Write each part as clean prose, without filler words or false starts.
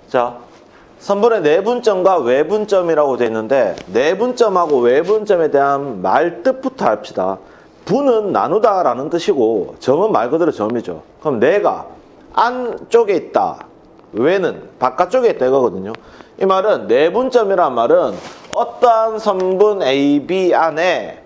자, 선분의 내분점과 외분점이라고 되어 있는데 내분점하고 외분점에 대한 말 뜻부터 합시다. 분은 나누다 라는 뜻이고 점은 말 그대로 점이죠. 그럼 내가 안쪽에 있다, 외는 바깥쪽에 있다 이거거든요. 이 말은 내분점이란 말은 어떠한 선분 A, B 안에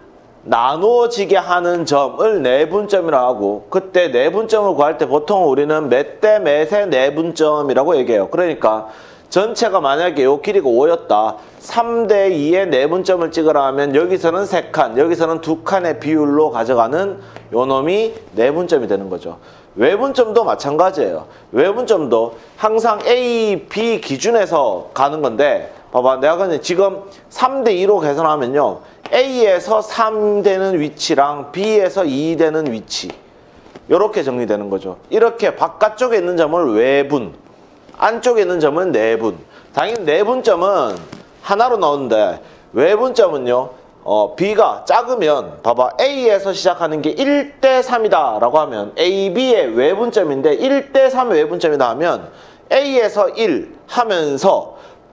나누어지게 하는 점을 내분점이라고 하고, 그때 내분점을 구할 때 보통 우리는 몇 대 몇의 내분점이라고 얘기해요. 그러니까 전체가 만약에 요 길이가 5였다. 3대 2의 내분점을 찍으라 하면 여기서는 3칸, 여기서는 2칸의 비율로 가져가는 요 놈이 내분점이 되는 거죠. 외분점도 마찬가지예요. 외분점도 항상 A, B 기준에서 가는 건데, 봐봐, 내가 그냥 지금 3대 2로 계산하면요, A에서 3 되는 위치랑 B에서 2 되는 위치, 이렇게 정리되는 거죠. 이렇게 바깥쪽에 있는 점을 외분, 안쪽에 있는 점은 내분. 당연히 내분점은 하나로 나오는데 외분점은요, B가 작으면, 봐봐, A에서 시작하는 게 1대 3이다 라고 하면 A, B의 외분점인데 1대 3의 외분점이다 하면 A에서 1 하면서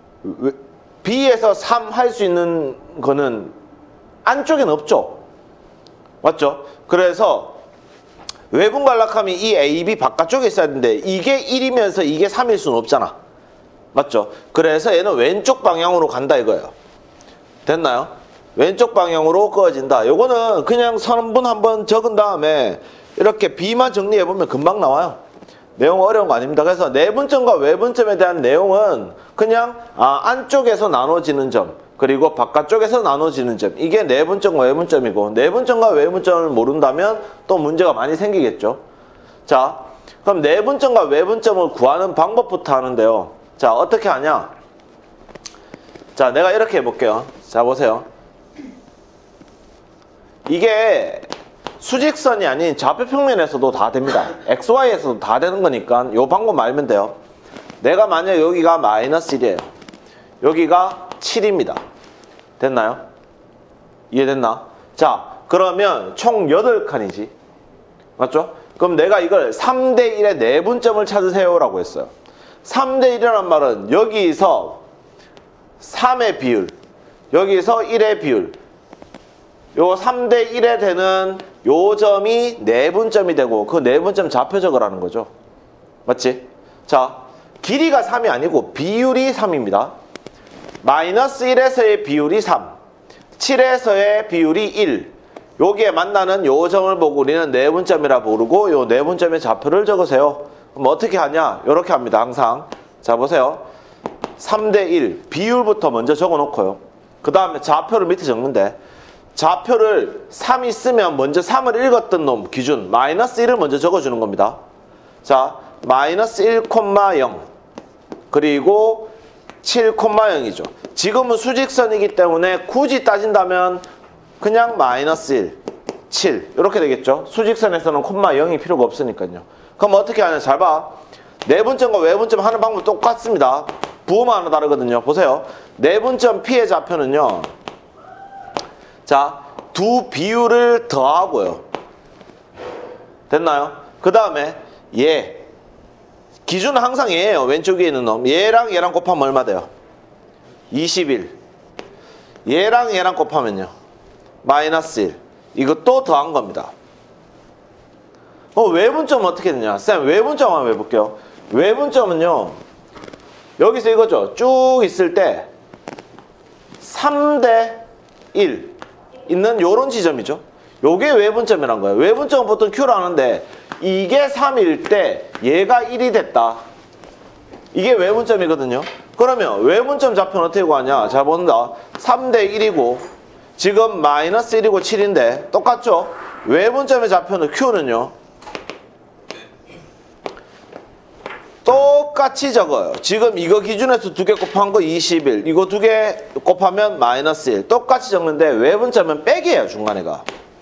B에서 3 할 수 있는 거는 안쪽에는 없죠. 맞죠? 그래서 외분 관락함이 이 A, B 바깥쪽에 있어야 되는데 이게 1이면서 이게 3일 수는 없잖아. 맞죠? 그래서 얘는 왼쪽 방향으로 간다 이거예요. 됐나요? 왼쪽 방향으로 그어진다. 요거는 그냥 선분 한번 적은 다음에 이렇게 B만 정리해보면 금방 나와요. 내용 어려운 거 아닙니다. 그래서 내분점과 외분점에 대한 내용은 그냥 안쪽에서 나눠지는 점, 그리고 바깥쪽에서 나눠지는 점, 이게 내분점과 외분점이고, 내분점과 외분점을 모른다면 또 문제가 많이 생기겠죠. 자, 그럼 내분점과 외분점을 구하는 방법부터 하는데요. 자, 어떻게 하냐? 자, 내가 이렇게 해볼게요. 자, 보세요. 이게 수직선이 아닌 좌표평면에서도 다 됩니다. XY에서도 다 되는 거니까 이 방법 알면 돼요. 내가 만약 여기가 마이너스 1이에요. 여기가 7입니다. 됐나요? 이해됐나? 자, 그러면 총 8칸이지. 맞죠? 그럼 내가 이걸 3대 1의 내분점을 찾으세요 라고 했어요. 3대 1이라는 말은 여기서 3의 비율, 여기서 1의 비율, 요 3대 1에 되는 요 점이 내분점이 되고 그 내분점 좌표 적으라는 거죠. 맞지? 자, 길이가 3이 아니고 비율이 3입니다. 마이너스 1에서의 비율이 3, 7에서의 비율이 1. 여기에 만나는 요 점을 보고 우리는 내분점이라 부르고 요 내분점의 좌표를 적으세요. 그럼 어떻게 하냐? 이렇게 합니다. 항상. 자, 보세요. 3대 1 비율부터 먼저 적어 놓고요. 그 다음에 좌표를 밑에 적는데, 좌표를 3 있으면 먼저 3을 읽었던 놈 기준 마이너스 1을 먼저 적어주는 겁니다. 자, 마이너스 1,0 그리고 7,0이죠. 지금은 수직선이기 때문에 굳이 따진다면 그냥 마이너스 1, 7 이렇게 되겠죠. 수직선에서는 0이 필요가 없으니까요. 그럼 어떻게 하냐? 잘 봐. 내분점과 외분점 하는 방법 똑같습니다. 부호만 하나 다르거든요. 보세요. 내분점 P의 좌표는요, 자, 두 비율을 더하고요. 됐나요? 그 다음에 얘 기준은 항상 얘예요. 왼쪽 위에 있는 놈. 얘랑 얘랑 곱하면 얼마 돼요? 21. 얘랑 얘랑 곱하면요, 마이너스 1. 이것도 더한 겁니다. 외분점은 어떻게 되냐? 쌤, 외분점 한번 해볼게요. 외분점은요, 여기서 이거죠. 쭉 있을 때 3대 1 있는 요런 지점이죠. 요게 외분점이란 거예요. 외분점은 보통 Q로 하는데 이게 3일 때 얘가 1이 됐다. 이게 외분점이거든요. 그러면 외분점 좌표는 어떻게 구하냐? 잘 본다. 3대 1이고 지금 마이너스 1이고 7인데 똑같죠? 외분점의 좌표는 Q는요, 똑같이 적어요. 지금 이거 기준에서 2개 곱한 거 21, 이거 2개 곱하면 마이너스 1 똑같이 적는데 외분점은 빼기예요. 중간에가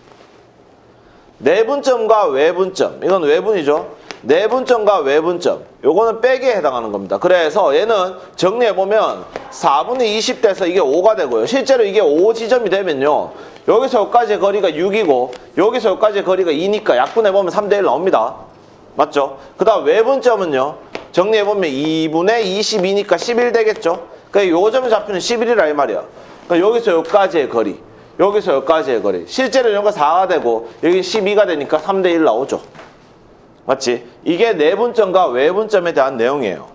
내분점과 외분점, 이건 외분이죠. 내분점과 외분점, 요거는 빼기에 해당하는 겁니다. 그래서 얘는 정리해보면 4분의 20 돼서 이게 5가 되고요. 실제로 이게 5지점이 되면요, 여기서 여기까지의 거리가 6이고 여기서 여기까지의 거리가 2니까 약분해보면 3대 1 나옵니다. 맞죠? 그 다음 외분점은요, 정리해보면 2분의 22니까 11 되겠죠? 그러니까 요 점의 좌표는 11이라 이 말이야. 그러니까 여기서 여기까지의 거리, 여기서 여기까지의 거리. 실제로 여기가 4가 되고 여기 12가 되니까 3대 1 나오죠. 맞지? 이게 내분점과 외분점에 대한 내용이에요.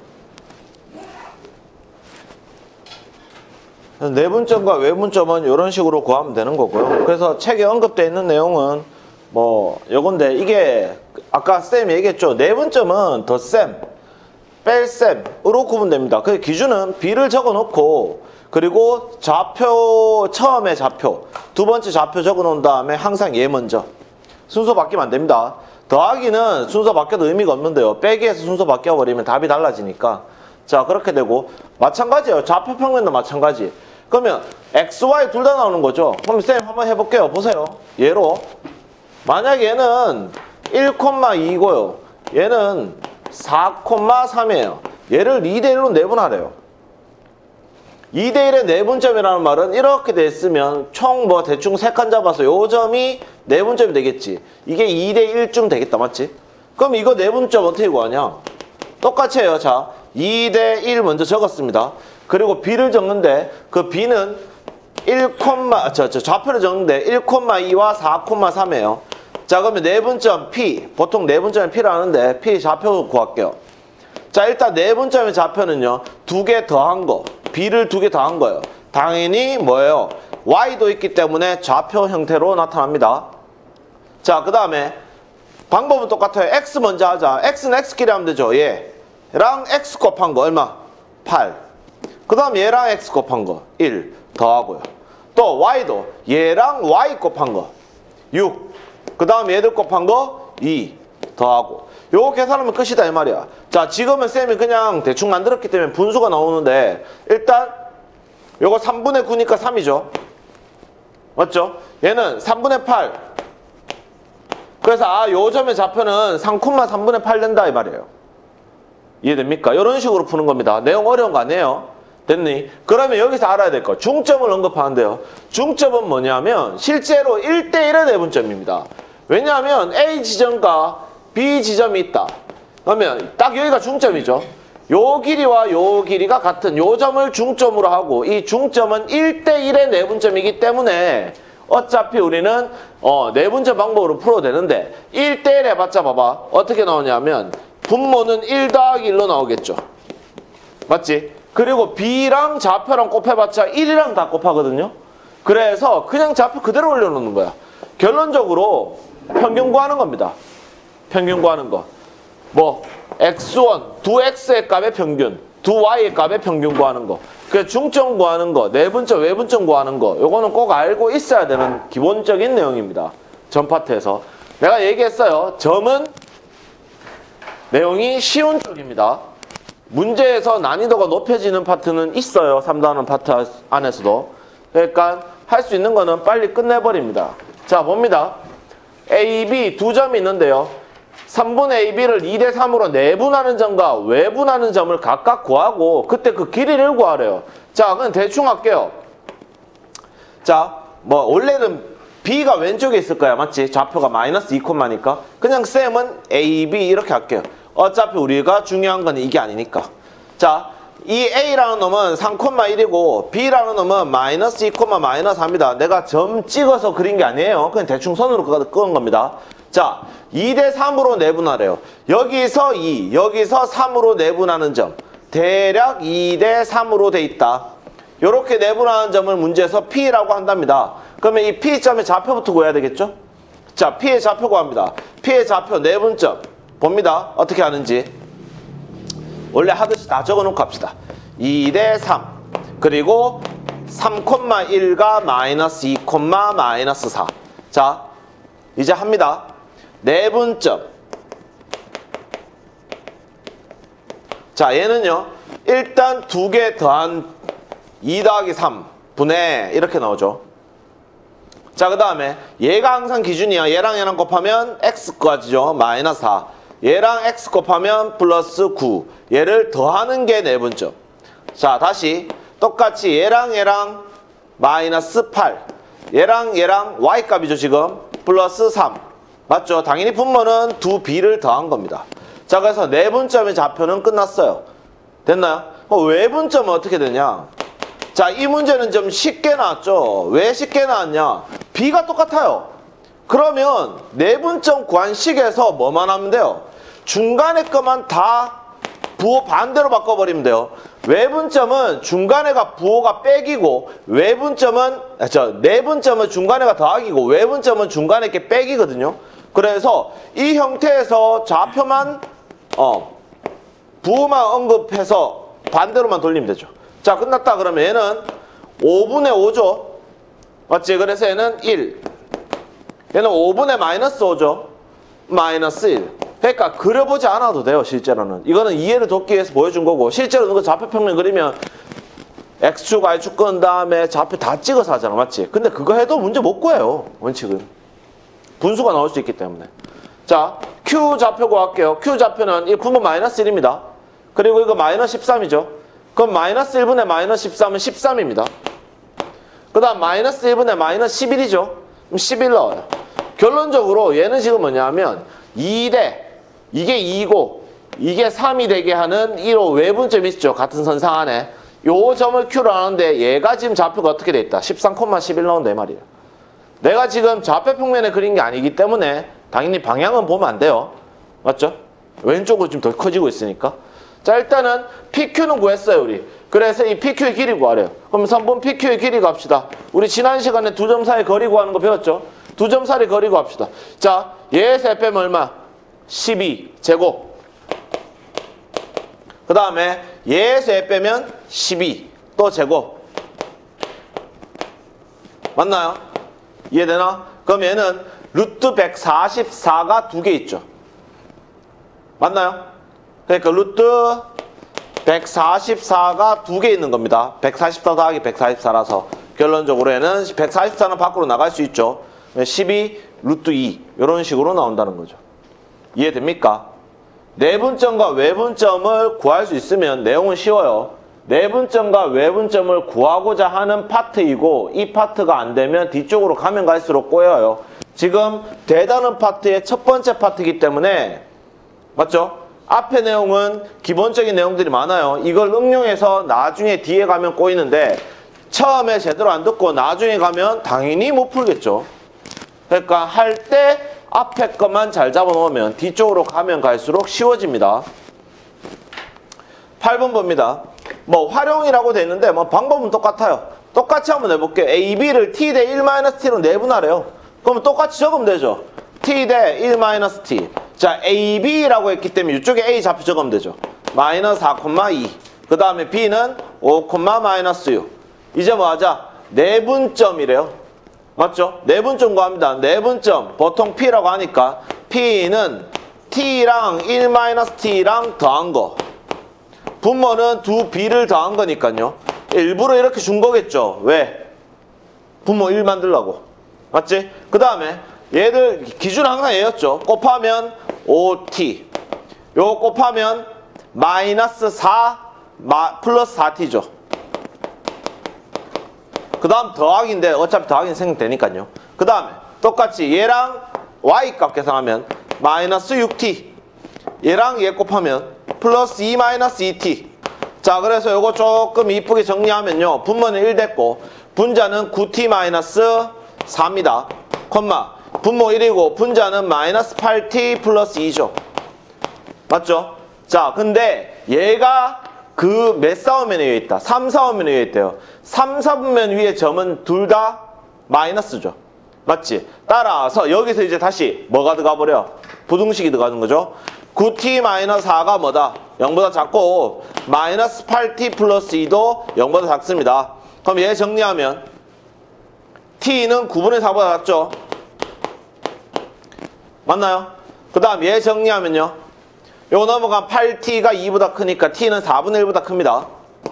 내분점과 외분점은 이런 식으로 구하면 되는 거고요. 그래서 책에 언급되어 있는 내용은 뭐 요건데, 이게 아까 쌤이 얘기했죠. 내분점은 덧셈, 뺄셈으로 구분됩니다. 그 기준은 b를 적어 놓고, 그리고 좌표, 처음에 좌표, 두 번째 좌표 적어 놓은 다음에 항상 얘 먼저. 순서 바뀌면 안 됩니다. 더하기는 순서 바뀌어도 의미가 없는데요. 빼기에서 순서 바뀌어버리면 답이 달라지니까. 자, 그렇게 되고, 마찬가지예요. 좌표 평면도 마찬가지. 그러면 x, y 둘 다 나오는 거죠. 그럼 쌤 한번 해볼게요. 보세요. 얘로 만약 얘는 1,2고요. 얘는 4,3이에요. 얘를 2대1로 내분하래요. 2대1의 내분점이라는 말은 이렇게 됐으면 총 뭐 대충 3칸 잡아서 요 점이 내분점이 되겠지. 이게 2대1쯤 되겠다. 맞지? 그럼 이거 내분점 어떻게 구하냐? 똑같이 해요. 자, 2대1 먼저 적었습니다. 그리고 b를 적는데 그 b는 좌표를 적는데 1,2와 4,3이에요. 자, 그러면 내분점 p, 보통 내분점이 p라는데 p 좌표 구할게요. 자, 일단 내분점의 좌표는요, 2개 더한 거, b를 2개 더한 거예요. 당연히 뭐예요? y도 있기 때문에 좌표 형태로 나타납니다. 자, 그 다음에 방법은 똑같아요. x 먼저 하자. x는 x끼리 하면 되죠. 얘랑 x 곱한 거 얼마? 8. 그 다음 얘랑 x 곱한 거 1 더하고요. 또 y도 얘랑 y 곱한 거 6. 그 다음 얘들 곱한 거 2 더하고. 요거 계산하면 끝이다 이 말이야. 자, 지금은 쌤이 그냥 대충 만들었기 때문에 분수가 나오는데, 일단 요거 3분의 9니까 3이죠. 맞죠? 얘는 3분의 8. 그래서 요 점의 좌표는 3,3분의 8 된다 이 말이에요. 이해됩니까? 이런 식으로 푸는 겁니다. 내용 어려운 거 아니에요? 됐니? 그러면 여기서 알아야 될 거, 중점을 언급하는데요. 중점은 뭐냐면 실제로 1대1의 내분점입니다. 왜냐하면 A 지점과 B 지점이 있다. 그러면 딱 여기가 중점이죠. 요 길이와 요 길이가 같은 요 점을 중점으로 하고, 이 중점은 1대1의 내분점이기 때문에 어차피 우리는 내분점 방법으로 풀어도 되는데, 1대1 해봤자 봐봐. 어떻게 나오냐면 분모는 1 더하기 1로 나오겠죠. 맞지? 그리고 b랑 좌표랑 곱해봤자 1이랑 다 곱하거든요. 그래서 그냥 좌표 그대로 올려놓는 거야. 결론적으로 평균 구하는 겁니다. 평균 구하는 거. 뭐 x1, 두 x의 값의 평균, 두 y의 값의 평균 구하는 거. 그 중점 구하는 거, 내분점, 외분점 구하는 거. 요거는 꼭 알고 있어야 되는 기본적인 내용입니다. 전 파트에서. 내가 얘기했어요. 점은 내용이 쉬운 쪽입니다. 문제에서 난이도가 높여지는 파트는 있어요. 3단원 파트 안에서도. 그러니까 할 수 있는 거는 빨리 끝내버립니다. 자, 봅니다. A, B 두 점이 있는데요. 3분의 AB를 2대3으로 내분하는 점과 외분하는 점을 각각 구하고, 그때 그 길이를 구하래요. 자, 그럼 대충 할게요. 자, 뭐 원래는 B가 왼쪽에 있을 거야. 맞지? 좌표가 마이너스 2콤마니까. 그냥 쌤은 A, B 이렇게 할게요. 어차피 우리가 중요한 건 이게 아니니까. 자, 이 A라는 놈은 3,1이고 B라는 놈은 마이너스 2, 마이너스 3입니다. 내가 점 찍어서 그린 게 아니에요. 그냥 대충 선으로 그은 겁니다. 자, 2대3으로 내분하래요. 여기서 2, 여기서 3으로 내분하는 점. 대략 2대3으로 돼 있다. 이렇게 내분하는 점을 문제에서 P라고 한답니다. 그러면 이 P점의 좌표부터 구해야 되겠죠? 자, P의 좌표 구합니다. P의 좌표 내분점. 봅니다. 어떻게 하는지. 원래 하듯이 다 적어놓고 합시다. 2대3 그리고 3,1가 마이너스 2, 마이너스 4. 자, 이제 합니다. 내분점. 자, 얘는요, 일단 두 개 더한 2 더하기 3 분의 이렇게 나오죠. 자, 그 다음에 얘가 항상 기준이야. 얘랑 얘랑 곱하면 x까지죠. 마이너스 4. 얘랑 x 곱하면 플러스 9. 얘를 더하는 게 내분점. 자, 다시 똑같이 얘랑 얘랑 마이너스 8. 얘랑 얘랑 y 값이죠. 지금 플러스 3. 맞죠? 당연히 분모는 두 b를 더한 겁니다. 자, 그래서 내분점의 좌표는 끝났어요. 됐나요? 외분점은 어떻게 되냐? 자, 이 문제는 좀 쉽게 나왔죠. 왜 쉽게 나왔냐? B가 똑같아요. 그러면 내분점 구한 식에서 뭐만 하면 돼요? 중간에 것만 다 부호 반대로 바꿔버리면 돼요. 외분점은 중간에가 부호가 빼기고 내분점은 중간에가 더하기고 외분점은 중간에 게 빼기거든요. 그래서 이 형태에서 좌표만 부호만 언급해서 반대로만 돌리면 되죠. 자, 끝났다 그러면 얘는 5분의 5죠. 맞지? 그래서 얘는 1. 얘는 5분의 마이너스 5죠. 마이너스 1. 그러니까 그려보지 않아도 돼요, 실제로는. 이거는 이해를 돕기 위해서 보여준 거고, 실제로는 그 좌표평면 그리면 X축, Y축 끈 다음에 좌표 다 찍어서 하잖아, 맞지? 근데 그거 해도 문제 못 구해요, 원칙은. 분수가 나올 수 있기 때문에. 자, Q 좌표 구할게요. Q 좌표는 이 분모 마이너스 1입니다. 그리고 이거 마이너스 13이죠. 그럼 마이너스 1분의 마이너스 13은 13입니다. 그 다음 마이너스 1분의 마이너스 11이죠. 그럼 11 넣어요. 결론적으로 얘는 지금 뭐냐면 2대 이게 2고 이게 3이 되게 하는 1호 외분점이 있죠. 같은 선상 안에. 요 점을 Q로 하는데 얘가 지금 좌표가 어떻게 돼 있다. 13,11 나온다 이 말이에요. 내가 지금 좌표 평면에 그린 게 아니기 때문에 당연히 방향은 보면 안 돼요. 맞죠? 왼쪽으로 좀 더 커지고 있으니까. 자, 일단은 PQ는 구했어요, 우리. 그래서 이 PQ의 길이 구하래요. 그럼 3번 PQ의 길이 값시다. 우리 지난 시간에 두 점 사이 거리 구하는 거 배웠죠? 두 점 사이 거리 구합시다. 자, 얘에서 빼면 얼마? 12 제곱. 그 다음에 얘에서 빼면 12 또 제곱. 맞나요? 이해되나? 그럼 얘는 루트 144가 두 개 있죠. 맞나요? 그러니까 루트 144가 두 개 있는 겁니다. 144 더하기 144라서 결론적으로 얘는 144는 밖으로 나갈 수 있죠. 12 루트 2 이런 식으로 나온다는 거죠. 이해됩니까? 내분점과 외분점을 구할 수 있으면 내용은 쉬워요. 내분점과 외분점을 구하고자 하는 파트이고 이 파트가 안 되면 뒤쪽으로 가면 갈수록 꼬여요. 지금 되다는 파트의 첫 번째 파트이기 때문에 맞죠? 앞에 내용은 기본적인 내용들이 많아요. 이걸 응용해서 나중에 뒤에 가면 꼬이는데 처음에 제대로 안 듣고 나중에 가면 당연히 못 풀겠죠. 그러니까 할 때 앞에 것만 잘 잡아놓으면 뒤쪽으로 가면 갈수록 쉬워집니다. 8번 봅니다. 뭐 활용이라고 돼 있는데 뭐 방법은 똑같아요. 똑같이 한번 해볼게요. A, B를 T 대 1-T로 내분하래요. 그러면 똑같이 적으면 되죠. T 대 1-T. 자, A, B라고 했기 때문에 이쪽에 A 좌표 적으면 되죠. 마이너스 4,2. 그 다음에 B는 5,-6. 이제 뭐 하자? 내분점이래요. 맞죠? 내분점 구합니다. 내분점 보통 P라고 하니까 P는 T랑 1-T랑 더한 거. 분모는 두 B를 더한 거니까요. 일부러 이렇게 준 거겠죠. 왜? 분모 1 만들려고. 맞지? 그 다음에 얘들 기준은 항상 얘였죠. 곱하면 5t. 요거 곱하면 마이너스 4 플러스 4t죠. 그 다음 더하기인데 어차피 더하기는 생략되니까요. 그 다음에 똑같이 얘랑 y값 계산하면 마이너스 6t. 얘랑 얘 곱하면 플러스 2-2t. 자, 그래서 요거 조금 이쁘게 정리하면요. 분모는 1 됐고 분자는 9t-4입니다. 콤마 분모 1이고 분자는 마이너스 8t 플러스 2죠. 맞죠? 자, 근데 얘가 그 몇 사오면 위에 있다? 3, 4오면 위에 있대요. 3, 4분면 위에 점은 둘 다 마이너스죠. 맞지? 따라서 여기서 이제 다시 뭐가 들어가 버려? 부등식이 들어가는 거죠. 9t-4가 뭐다? 0보다 작고 마이너스 8t 플러스 2도 0보다 작습니다. 그럼 얘 정리하면 t는 9분의 4보다 작죠? 맞나요? 그 다음 얘 정리하면요. 요 넘어간 8t가 2보다 크니까 t는 4분의 1보다 큽니다.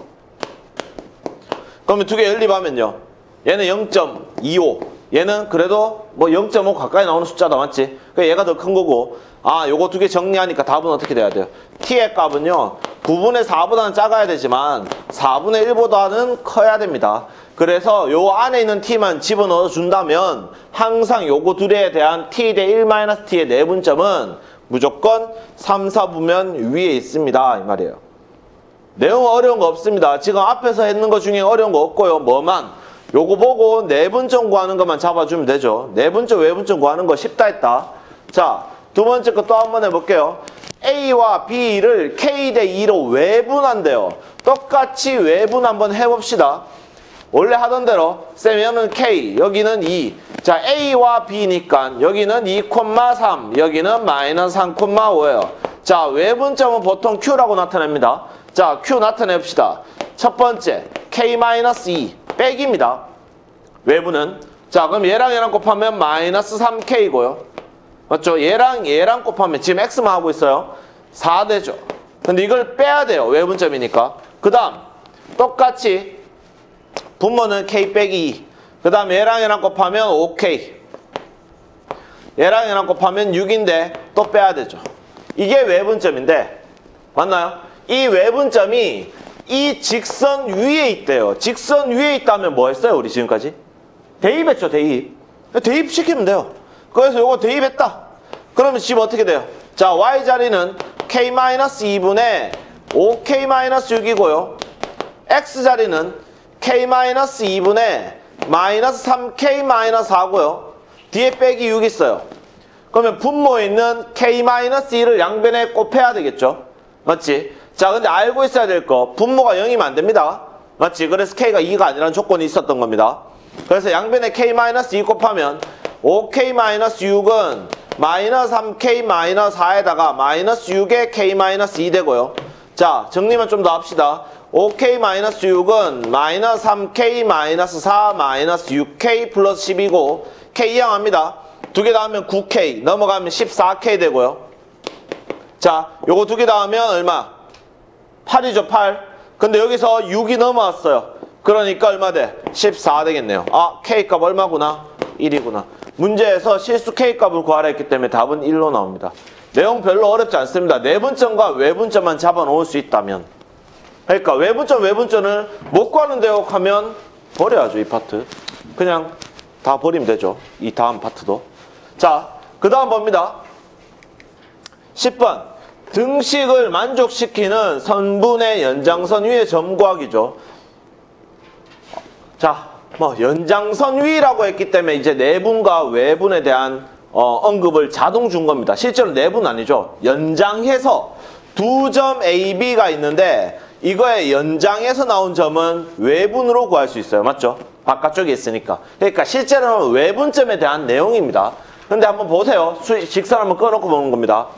그러면 두 개 연립하면요. 얘는 0.25. 얘는 그래도 뭐 0.5 가까이 나오는 숫자다. 맞지? 그러니까 얘가 더 큰 거고. 아, 요거 두 개 정리하니까 답은 어떻게 돼야 돼요? t의 값은요. 9분의 4보다는 작아야 되지만 4분의 1보다는 커야 됩니다. 그래서 요 안에 있는 t만 집어넣어 준다면 항상 요거 둘에 대한 t 대 1-t의 내분점은 무조건 3, 4부면 위에 있습니다. 이 말이에요. 내용 어려운 거 없습니다. 지금 앞에서 했는 거 중에 어려운 거 없고요. 뭐만 요거 보고 내분점 구하는 것만 잡아주면 되죠. 내분점, 외분점 구하는 거 쉽다 했다. 자, 두 번째 거 또 한번 해볼게요. A와 B를 K 대 2로 외분한대요. 똑같이 외분 한번 해봅시다. 원래 하던 대로 쌤 여기는 K, 여기는 2. 자, A와 B니까 여기는 2,3, 여기는 마이너스 3,5예요. 자, 외분점은 보통 Q라고 나타냅니다. 자, Q 나타냅시다. 첫 번째 K-2 빼기입니다. 외분은. 자, 그럼 얘랑 곱하면 마이너스 3K고요. 맞죠? 얘랑 곱하면 지금 X만 하고 있어요. 4 되죠. 근데 이걸 빼야 돼요. 외분점이니까. 그 다음 똑같이 분모는 K 빼기 2. 그 다음 얘랑 곱하면 5K. 얘랑 곱하면 6인데 또 빼야 되죠. 이게 외분점인데 맞나요? 이 외분점이 이 직선 위에 있대요. 직선 위에 있다면 뭐 했어요? 우리 지금까지? 대입했죠. 대입. 대입시키면 돼요. 그래서 요거 대입했다. 그러면 지금 어떻게 돼요? 자, Y자리는 K-2분의 5K-6이고요. X자리는 K-2분의 마이너스 3K-4고요. 뒤에 빼기 6 있어요. 그러면 분모에 있는 K-2를 양변에 곱해야 되겠죠? 맞지? 자, 근데 알고 있어야 될 거 분모가 0이면 안 됩니다. 맞지? 그래서 K가 2가 아니라는 조건이 있었던 겁니다. 그래서 양변에 K-2 곱하면 5K-6은 마이너스 3K-4에다가 마이너스 6에 K-2 되고요. 자, 정리만 좀 더 합시다. 5K-6은 마이너스 3K-4 마이너스 6K 플러스 10이고 K 이항합니다. 두 개 더하면 9K 넘어가면 14K 되고요. 자, 요거 두 개 더하면 얼마? 8이죠. 8. 근데 여기서 6이 넘어왔어요. 그러니까 얼마 돼? 14 되겠네요. 아, K값 얼마구나? 1이구나. 문제에서 실수 K값을 구하라 했기 때문에 답은 1로 나옵니다. 내용 별로 어렵지 않습니다. 내분점과 외분점만 잡아놓을 수 있다면. 그러니까 외분점을 못 구하는데요 하면 버려야죠. 이 파트. 그냥 다 버리면 되죠. 이 다음 파트도. 자, 그 다음 봅니다. 10번. 등식을 만족시키는 선분의 연장선 위의 점 구하기죠. 자, 연장선 위라고 했기 때문에 이제 내분과 외분에 대한 언급을 자동 준 겁니다. 실제로 내분 아니죠. 연장해서 두 점 A, B가 있는데 이거의 연장해서 나온 점은 외분으로 구할 수 있어요. 맞죠? 바깥쪽에 있으니까. 그러니까 실제로는 외분점에 대한 내용입니다. 근데 한번 보세요. 직선 한번 꺼놓고 보는 겁니다.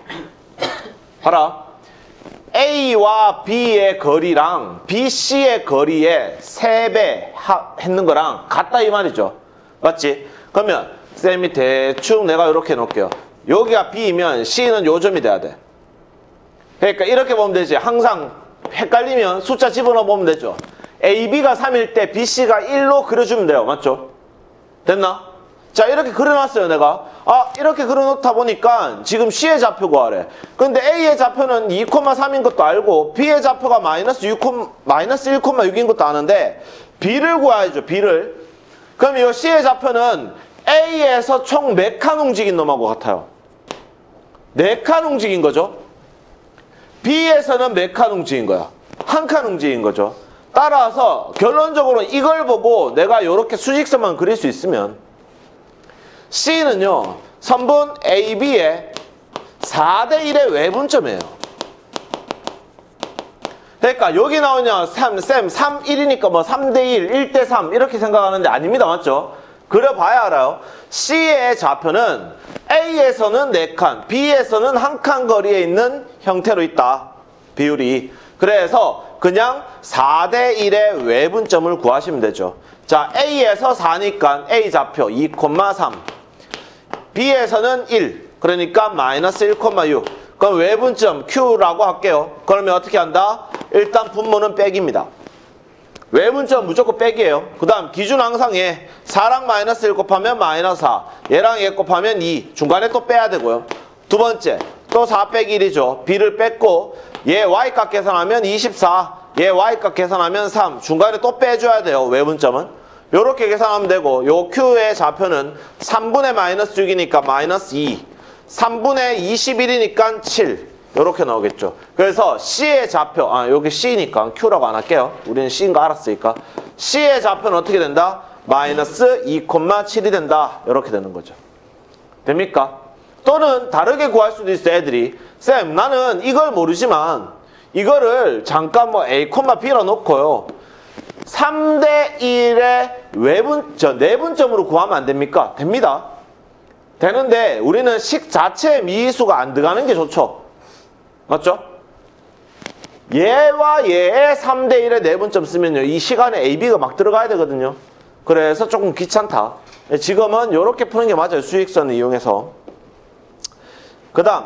봐라. A와 B의 거리랑 BC의 거리의 3배 했는 거랑 같다 이 말이죠. 맞지? 그러면 쌤이 대충 내가 이렇게 해놓을게요. 여기가 B이면 C는 요 점이 돼야 돼. 그러니까 이렇게 보면 되지. 항상 헷갈리면 숫자 집어넣어 보면 되죠. AB가 3일 때 BC가 1로 그려주면 돼요. 맞죠? 됐나? 자, 이렇게 그려놨어요, 내가. 아, 이렇게 그려놓다 보니까 지금 C의 좌표 구하래. 근데 A의 좌표는 2,3인 것도 알고 B의 좌표가 마이너스 1,6인 것도 아는데 B를 구해야죠, B를. 그럼 이 C의 좌표는 A에서 총 몇 칸 움직인 놈하고 같아요? 4칸 움직인 거죠. B에서는 몇 칸 움직인 거야? 1칸 움직인 거죠. 따라서 결론적으로 이걸 보고 내가 이렇게 수직선만 그릴 수 있으면 C는요, 선분 AB의 4대 1의 외분점이에요. 그러니까 여기 나오냐, 쌤 3, 1이니까 뭐 3대 1, 1대 3 이렇게 생각하는데 아닙니다. 맞죠? 그려봐야 알아요. C의 좌표는 A에서는 4칸, B에서는 1칸 거리에 있는 형태로 있다. 비율이. 그래서 그냥 4대 1의 외분점을 구하시면 되죠. 자, A에서 4니까 A 좌표 2,3. B에서는 1. 그러니까 마이너스 1,6. 그럼 외분점 Q라고 할게요. 그러면 어떻게 한다? 일단 분모는 빼기입니다. 외분점 무조건 빼기예요. 그 다음 기준 항상 얘. 4랑 마이너스 1 곱하면 마이너스 4. 얘랑 얘 곱하면 2. 중간에 또 빼야 되고요. 두 번째. 또 4 빼기 1이죠. B를 뺐고 얘 Y값 계산하면 24. 얘 Y값 계산하면 3. 중간에 또 빼줘야 돼요. 외분점은. 요렇게 계산하면 되고 요 Q의 좌표는 3분의 마이너스 6이니까 마이너스 2. 3분의 21이니까 7. 이렇게 나오겠죠. 그래서 C의 좌표, 여기 C니까 Q라고 안 할게요. 우리는 C인 거 알았으니까. C의 좌표는 어떻게 된다? 마이너스 2,7이 된다. 이렇게 되는 거죠. 됩니까? 또는 다르게 구할 수도 있어, 애들이. 쌤, 나는 이걸 모르지만 이거를 잠깐 뭐 A, B로 놓고요. 3대 1의 내분점으로 구하면 안 됩니까? 됩니다. 되는데 우리는 식 자체에 미수가 안 들어가는 게 좋죠. 맞죠? 얘와 얘의 3대 1의 내분점 쓰면요. 이 시간에 A, B가 막 들어가야 되거든요. 그래서 조금 귀찮다. 지금은 이렇게 푸는 게 맞아요. 수익선을 이용해서. 그 다음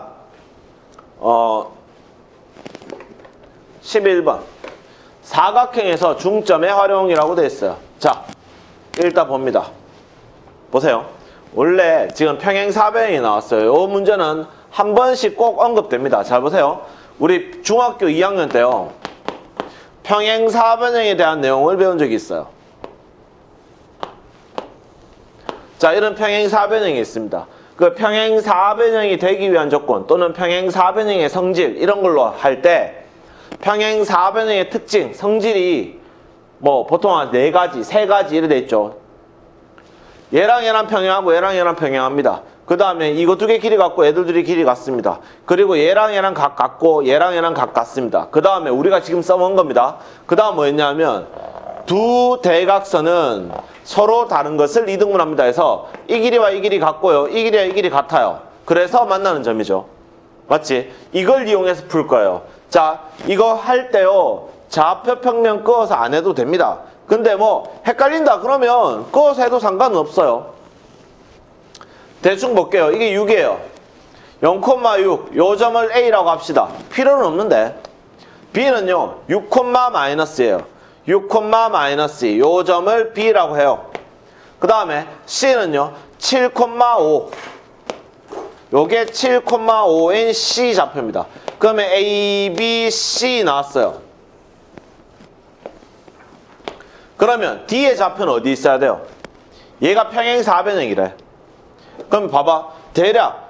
11번 사각형에서 중점의 활용이라고 되어 있어요. 자, 일단 봅니다. 보세요. 원래 지금 평행사변형이 나왔어요. 이 문제는 한 번씩 꼭 언급됩니다. 잘 보세요. 우리 중학교 2학년 때요. 평행사변형에 대한 내용을 배운 적이 있어요. 자, 이런 평행사변형이 있습니다. 그 평행사변형이 되기 위한 조건 또는 평행사변형의 성질 이런 걸로 할 때 평행사변형의 특징, 성질이 뭐 보통 한 4가지, 3가지 이렇게 돼 있죠. 얘랑 얘랑 평행하고 얘랑 얘랑 평행합니다. 그 다음에 이거 2개 길이 같고 얘들 둘이 길이 같습니다. 그리고 얘랑 얘랑 각 같고 얘랑 얘랑 각 같습니다. 그 다음에 우리가 지금 써본 겁니다. 그 다음 뭐였냐면 두 대각선은 서로 다른 것을 이등분합니다 해서 이 길이와 이 길이 같고요. 이 길이와 이 길이 같아요. 그래서 만나는 점이죠. 맞지? 이걸 이용해서 풀 거예요. 자, 이거 할 때요. 좌표 평면 끄어서 안 해도 됩니다. 근데 뭐 헷갈린다 그러면 끄어서 해도 상관은 없어요. 대충 볼게요. 이게 6이에요. 0,6 요 점을 A라고 합시다. 필요는 없는데 B는요 6,-예요. 6,-2 요 점을 B라고 해요. 그 다음에 C는요 7,5 요게 7,5인 C 좌표입니다. 그러면 A, B, C 나왔어요. 그러면 D의 좌표는 어디 있어야 돼요? 얘가 평행사변형이래. 그럼 봐봐. 대략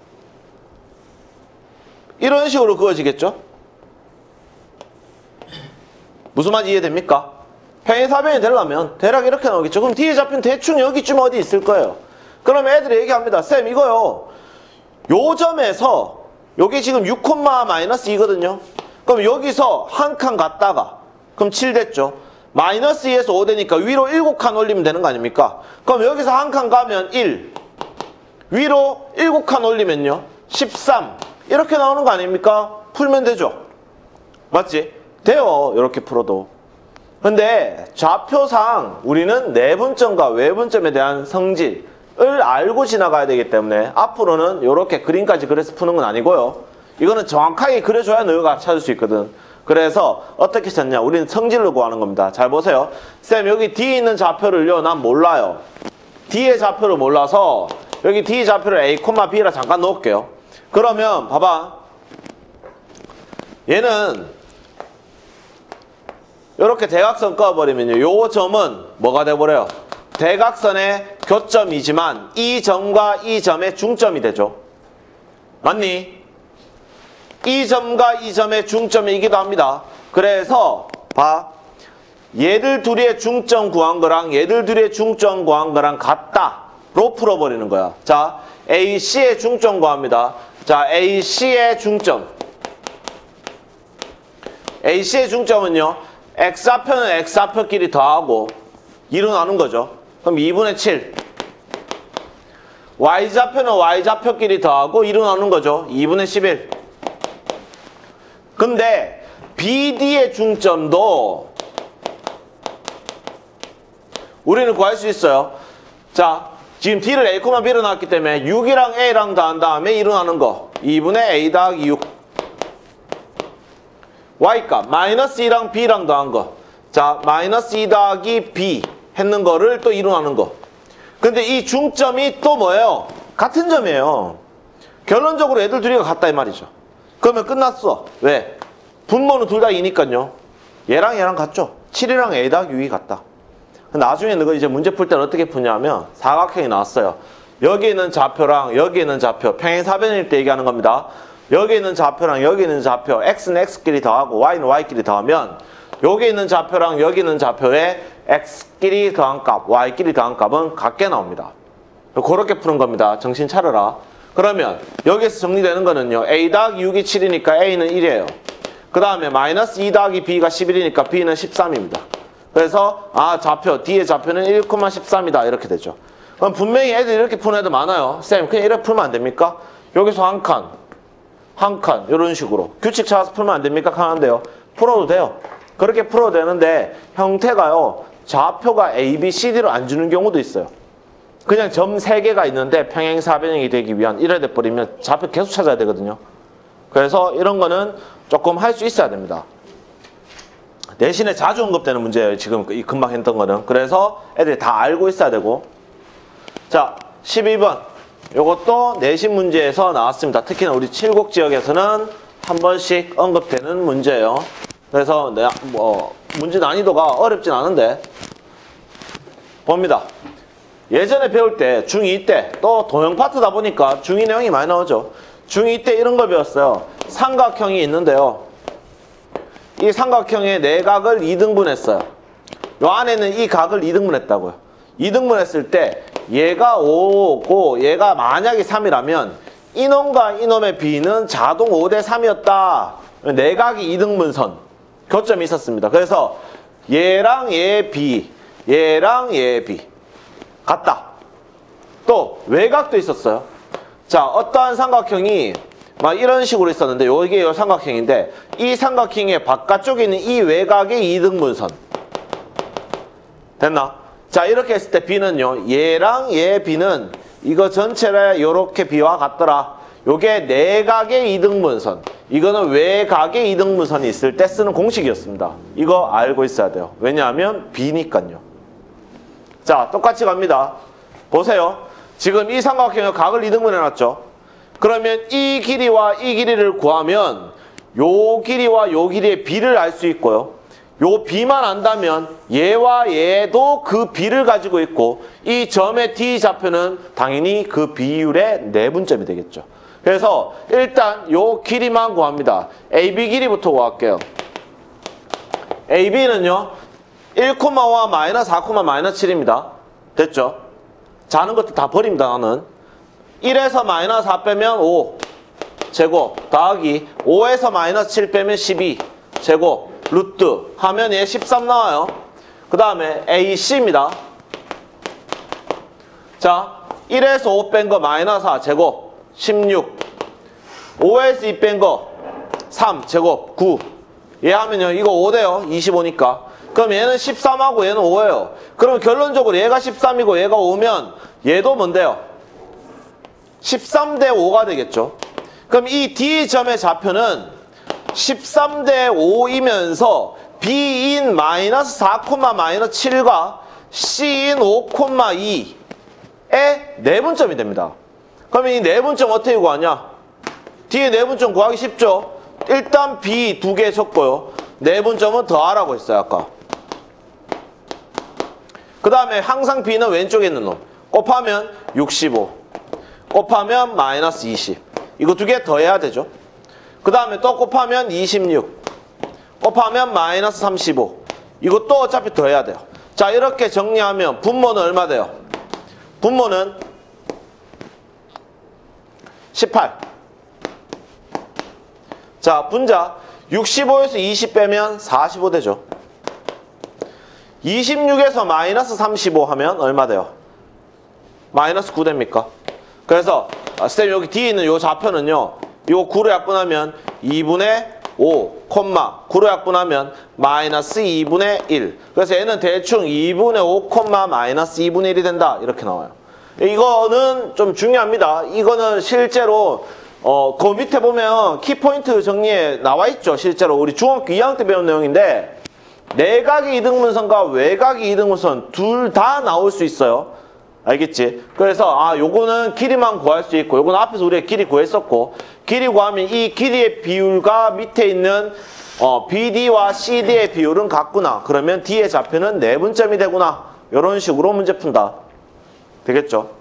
이런 식으로 그어지겠죠? 무슨 말인지 이해됩니까? 평행사변형이 되려면 대략 이렇게 나오겠죠. 그럼 D의 좌표는 대충 여기쯤 어디 있을 거예요. 그러면 애들이 얘기합니다. 쌤 이거요. 요 점에서 요게 지금 6,-2거든요. 그럼 여기서 한 칸 갔다가 그럼 7 됐죠. 마이너스 2에서 5 되니까 위로 7칸 올리면 되는 거 아닙니까? 그럼 여기서 한 칸 가면 1 위로 7칸 올리면요 13 이렇게 나오는 거 아닙니까? 풀면 되죠. 맞지? 돼요. 이렇게 풀어도. 근데 좌표상 우리는 내분점과 외분점에 대한 성질을 알고 지나가야 되기 때문에 앞으로는 이렇게 그림까지 그려서 푸는 건 아니고요. 이거는 정확하게 그려줘야 너가 찾을 수 있거든. 그래서 어떻게 찾냐? 우리는 성질로 구하는 겁니다. 잘 보세요. 쌤 여기 D 있는 좌표를요 난 몰라요. D의 좌표를 몰라서 여기 D 좌표를 A, B라 잠깐 넣을게요. 그러면 봐봐. 얘는 이렇게 대각선 그어버리면요 요 점은 뭐가 돼버려요? 대각선의 교점이지만 이 점과 이 점의 중점이 되죠. 맞니? 이 점과 이 점의 중점이기도 합니다. 그래서 봐. 얘들 둘의 중점 구한 거랑 얘들 둘의 중점 구한 거랑 같다로 풀어버리는 거야. 자, AC의 중점 구합니다. 자, AC의 중점. AC의 중점은요. X좌표는 X좌표끼리 더하고 2로 나눈 거죠. 그럼 2분의 7. Y좌표는 Y좌표끼리 더하고 2로 나눈 거죠. 2분의 11. 근데 BD의 중점도 우리는 구할 수 있어요. 자, 지금 D를 A, B로 나왔기 때문에 6이랑 A랑 더한 다음에 2로 나눈 거 2분의 A 더하기 6. Y값 마이너스 2랑 B랑 더한 거. 자, 마이너스 2 더하기 B 했는 거를 또 2로 나눈 거. 근데 이 중점이 또 뭐예요? 같은 점이에요. 결론적으로 애들 둘이가 같다 이 말이죠. 그러면 끝났어. 왜? 분모는 둘 다 2니까요. 얘랑 얘랑 같죠? 7이랑 A 더하기 6이 같다. 나중에 너 이제 문제 풀 때는 어떻게 푸냐면 사각형이 나왔어요. 여기 있는 좌표랑 여기 있는 좌표, 평행사변일 때 얘기하는 겁니다. 여기 있는 좌표랑 여기 있는 좌표, x는 x끼리 더하고 y는 y끼리 더하면 여기 있는 좌표랑 여기 있는 좌표에 x끼리 더한 값, y끼리 더한 값은 같게 나옵니다. 그렇게 푸는 겁니다. 정신 차려라. 그러면 여기서 정리되는 거는요. a 더하기 6이 7이니까 a는 1이에요. 그 다음에 마이너스 2 더하기 b가 11이니까 b는 13입니다. 그래서 좌표, D의 좌표는 1,13이다 이렇게 되죠. 그럼 분명히 애들 이렇게 푸는 애들 많아요. 쌤 그냥 이렇게 풀면 안 됩니까? 여기서 한 칸 이런 식으로 규칙 찾아서 풀면 안 됩니까? 하는데요. 풀어도 돼요. 그렇게 풀어도 되는데 형태가요. 좌표가 A, B, C, D로 안 주는 경우도 있어요. 그냥 점 3개가 있는데 평행사변형이 되기 위한 이래 돼버리면 좌표 계속 찾아야 되거든요. 그래서 이런 거는 조금 할 수 있어야 됩니다. 내신에 자주 언급되는 문제예요. 지금 금방 했던 거는. 그래서 애들이 다 알고 있어야 되고. 자, 12번. 요것도 내신 문제에서 나왔습니다. 특히나 우리 칠곡 지역에서는 한 번씩 언급되는 문제예요. 그래서 문제 난이도가 어렵진 않은데 봅니다. 예전에 배울 때 중2 때 또 도형 파트다 보니까 중2 내용이 많이 나오죠. 중2 때 이런 걸 배웠어요. 삼각형이 있는데요. 이 삼각형의 내각을 2등분했어요. 요 안에는 이 각을 2등분했다고요. 2등분했을 때 얘가 5고 얘가 만약에 3이라면 이놈과 이놈의 비는 자동 5대 3이었다. 내각이 2등분선. 교점이 있었습니다. 그래서 얘랑 얘 B, 얘랑 얘 B 같다. 또 외곽도 있었어요. 자, 어떠한 삼각형이 막 이런 식으로 있었는데 이게 요 삼각형인데 이 삼각형의 바깥쪽에 있는 이 외곽의 2등분선 됐나? 자, 이렇게 했을 때 B는요. 얘랑 얘 B는 이거 전체를 이렇게 B와 같더라. 요게 내각의 2등분선. 이거는 외곽의 2등분선이 있을 때 쓰는 공식이었습니다. 이거 알고 있어야 돼요. 왜냐하면 B니까요. 자, 똑같이 갑니다. 보세요. 지금 이 삼각형의 각을 2등분 해놨죠. 그러면 이 길이와 이 길이를 구하면 요 길이와 요 길이의 B를 알 수 있고요. 요 B만 안다면 얘와 얘도 그 B를 가지고 있고 이 점의 D 좌표는 당연히 그 비율의 내분점이 되겠죠. 그래서 일단 요 길이만 구합니다. AB 길이부터 구할게요. AB는요. 1,5와 마이너스 4, 마이너스 7입니다. 됐죠? 자는 것도 다 버립니다. 나는 1에서 마이너스 4 빼면 5 제곱 더하기 5에서 마이너스 7 빼면 12 제곱 루트 하면 얘 13 나와요. 그 다음에 AC입니다. 자, 1에서 5 뺀 거 마이너스 4 제곱 16 5에서 2 뺀 거 3 제곱 9 얘 하면요 이거 5 돼요. 25니까. 그럼 얘는 13하고 얘는 5예요. 그럼 결론적으로 얘가 13이고 얘가 5면 얘도 뭔데요? 13대 5가 되겠죠. 그럼 이 D점의 좌표는 13대 5이면서 B인 마이너스 4, 마이너스 7과 C인 5, 2의 내분점이 됩니다. 그럼 이 내분점 어떻게 구하냐? D의 내분점 구하기 쉽죠? 일단 B 2개 적고요. 내분점은 더하라고 했어요. 아까. 그 다음에 항상 B는 왼쪽에 있는 놈. 곱하면 65. 곱하면 마이너스 20. 이거 2개 더해야 되죠. 그 다음에 또 곱하면 26. 곱하면 마이너스 35. 이거 또 어차피 더해야 돼요. 자, 이렇게 정리하면 분모는 얼마 돼요? 분모는 18. 자, 분자 65에서 20 빼면 45 되죠. 26에서 마이너스 35 하면 얼마 돼요? 마이너스 9 됩니까? 그래서 쌤 여기 뒤에 있는 요 좌표는요. 요 9로 약분하면 2분의 5, 9로 약분하면 마이너스 2분의 1. 그래서 얘는 대충 2분의 5, 마이너스 2분의 1이 된다. 이렇게 나와요. 이거는 좀 중요합니다. 이거는 실제로 그 밑에 보면 키포인트 정리에 나와 있죠. 실제로 우리 중학교 2학년 때 배운 내용인데 내각의 이등분선과 외곽의 이등분선 둘 다 나올 수 있어요. 알겠지? 그래서 요거는 길이만 구할 수 있고 요거는 앞에서 우리가 길이 구했었고 길이 구하면 이 길이의 비율과 밑에 있는 BD와 CD의 비율은 같구나. 그러면 D의 좌표는 내분점이 되구나. 이런 식으로 문제 푼다. 되겠죠?